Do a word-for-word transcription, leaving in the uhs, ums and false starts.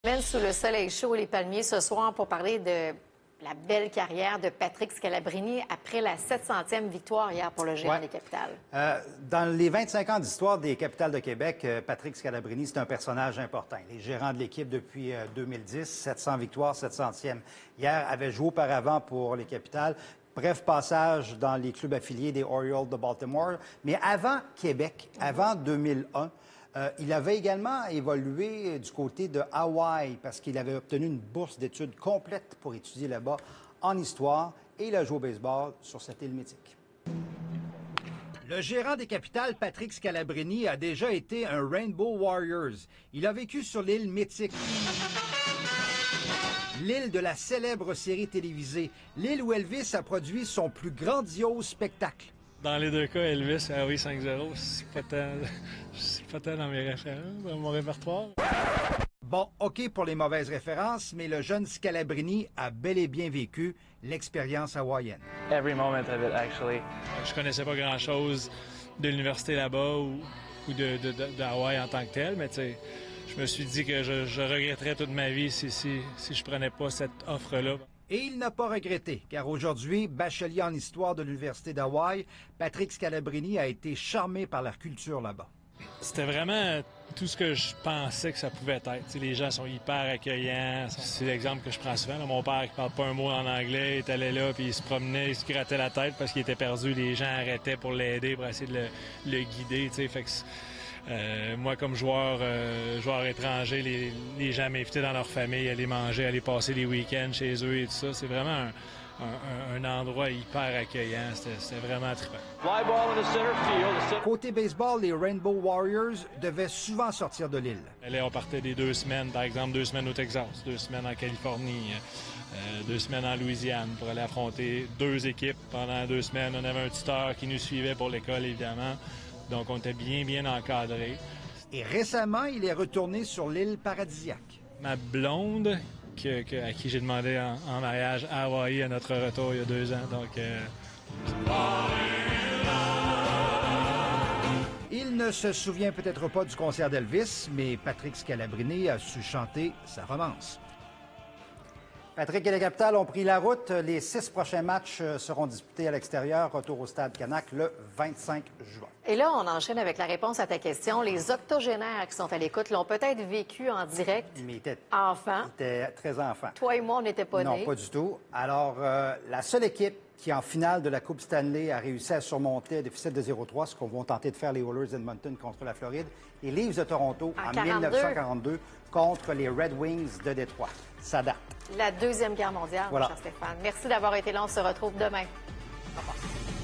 Mène sous le soleil chaud et les palmiers ce soir pour parler de la belle carrière de Patrick Scalabrini après la sept centième victoire hier pour le Gérant ouais. des Capitales. Euh, dans les vingt-cinq ans d'histoire des Capitales de Québec, euh, Patrick Scalabrini, c'est un personnage important. Il est gérant de l'équipe depuis euh, deux mille dix, sept cents victoires, sept centième. Hier, avait joué auparavant pour les Capitales. Bref passage dans les clubs affiliés des Orioles de Baltimore. Mais avant Québec, avant deux mille un, Euh, il avait également évolué du côté de Hawaï parce qu'il avait obtenu une bourse d'études complète pour étudier là-bas en histoire et il a joué au baseball sur cette île mythique. Le gérant des Capitales, Patrick Scalabrini, a déjà été un Rainbow Warriors. Il a vécu sur l'île mythique. L'île de la célèbre série télévisée. L'île où Elvis a produit son plus grandiose spectacle. Dans les deux cas, Elvis, ah oui, cinq zéro, c'est pas tant, c'est pas tant dans mes références, dans mon répertoire. Bon, OK pour les mauvaises références, mais le jeune Scalabrini a bel et bien vécu l'expérience hawaïenne. Every moment of it, actually. Je connaissais pas grand-chose de l'université là-bas ou, ou de, de, de, de Hawaï en tant que tel, mais tu sais, je me suis dit que je, je regretterais toute ma vie si, si, si je prenais pas cette offre-là. Et il n'a pas regretté, car aujourd'hui, bachelier en histoire de l'Université d'Hawaï, Patrick Scalabrini a été charmé par la culture là-bas. C'était vraiment tout ce que je pensais que ça pouvait être. T'sais, les gens sont hyper accueillants. C'est l'exemple que je prends souvent. Là, mon père qui parle pas un mot en anglais, il est allé là, puis il se promenait, il se grattait la tête parce qu'il était perdu. Les gens arrêtaient pour l'aider, pour essayer de le, le guider. Fait que Euh, moi, comme joueur, euh, joueur étranger, les, les gens m'invitaient dans leur famille, aller manger, aller passer les week-ends chez eux et tout ça. C'est vraiment un, un, un endroit hyper accueillant. C'était vraiment trippant. Côté baseball, les Rainbow Warriors devaient souvent sortir de l'île. Là, on partait des deux semaines, par exemple, deux semaines au Texas, deux semaines en Californie, euh, deux semaines en Louisiane pour aller affronter deux équipes pendant deux semaines. On avait un tuteur qui nous suivait pour l'école, évidemment. Donc, on était bien, bien encadrés. Et récemment, il est retourné sur l'île paradisiaque. Ma blonde, que, que, à qui j'ai demandé en, en mariage à Hawaï à notre retour il y a deux ans. Donc, euh... Il ne se souvient peut-être pas du concert d'Elvis, mais Patrick Scalabrini a su chanter sa romance. Patrick et les Capitales ont pris la route. Les six prochains matchs seront disputés à l'extérieur. Retour au Stade Canac le vingt-cinq juin. Et là, on enchaîne avec la réponse à ta question. Les octogénaires qui sont à l'écoute l'ont peut-être vécu en direct. Mais il était, enfant. Il était très enfant. Toi et moi, on n'était pas nés. Non, pas du tout. Alors, euh, la seule équipe qui, en finale de la Coupe Stanley, a réussi à surmonter un déficit de zéro trois, ce qu'on va tenter de faire les Oilers Edmonton contre la Floride, les Leafs de Toronto en, en mille neuf cent quarante-deux contre les Red Wings de Détroit. Ça date. La Deuxième Guerre mondiale, voilà. mon cher Stéphane. Merci d'avoir été là. On se retrouve demain. Au revoir.